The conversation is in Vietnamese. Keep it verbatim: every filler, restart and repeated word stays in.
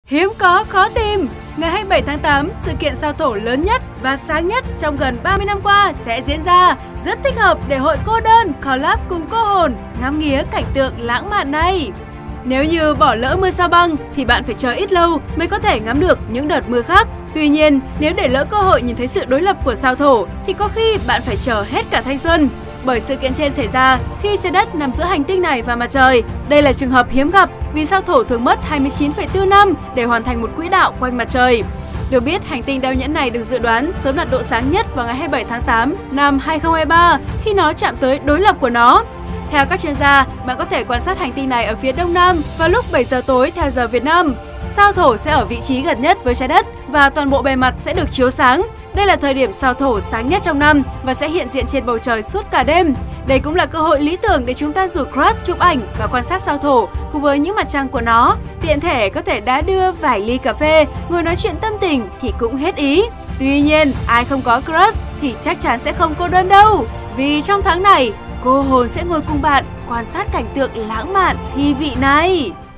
Hiếm có khó tìm. Ngày hai mươi bảy tháng tám, sự kiện sao thổ lớn nhất và sáng nhất trong gần ba mươi năm qua sẽ diễn ra. Rất thích hợp để hội cô đơn collab cùng cô hồn ngắm nghía cảnh tượng lãng mạn này. Nếu như bỏ lỡ mưa sao băng thì bạn phải chờ ít lâu mới có thể ngắm được những đợt mưa khác. Tuy nhiên, nếu để lỡ cơ hội nhìn thấy sự đối lập của sao thổ thì có khi bạn phải chờ hết cả thanh xuân. Bởi sự kiện trên xảy ra khi trái đất nằm giữa hành tinh này và mặt trời. Đây là trường hợp hiếm gặp vì sao thổ thường mất hai mươi chín phẩy bốn năm để hoàn thành một quỹ đạo quanh mặt trời. Được biết, hành tinh đeo nhẫn này được dự đoán sớm đạt độ sáng nhất vào ngày hai mươi bảy tháng tám năm hai nghìn không trăm hai mươi ba khi nó chạm tới đối lập của nó. Theo các chuyên gia, bạn có thể quan sát hành tinh này ở phía đông nam vào lúc bảy giờ tối theo giờ Việt Nam. Sao thổ sẽ ở vị trí gần nhất với trái đất và toàn bộ bề mặt sẽ được chiếu sáng. Đây là thời điểm sao thổ sáng nhất trong năm và sẽ hiện diện trên bầu trời suốt cả đêm. Đây cũng là cơ hội lý tưởng để chúng ta rủ crush chụp ảnh và quan sát sao thổ cùng với những mặt trăng của nó. Tiện thể có thể đá đưa vài ly cà phê, ngồi nói chuyện tâm tình thì cũng hết ý. Tuy nhiên, ai không có crush thì chắc chắn sẽ không cô đơn đâu. Vì trong tháng này, cô hồn sẽ ngồi cùng bạn quan sát cảnh tượng lãng mạn thi vị này.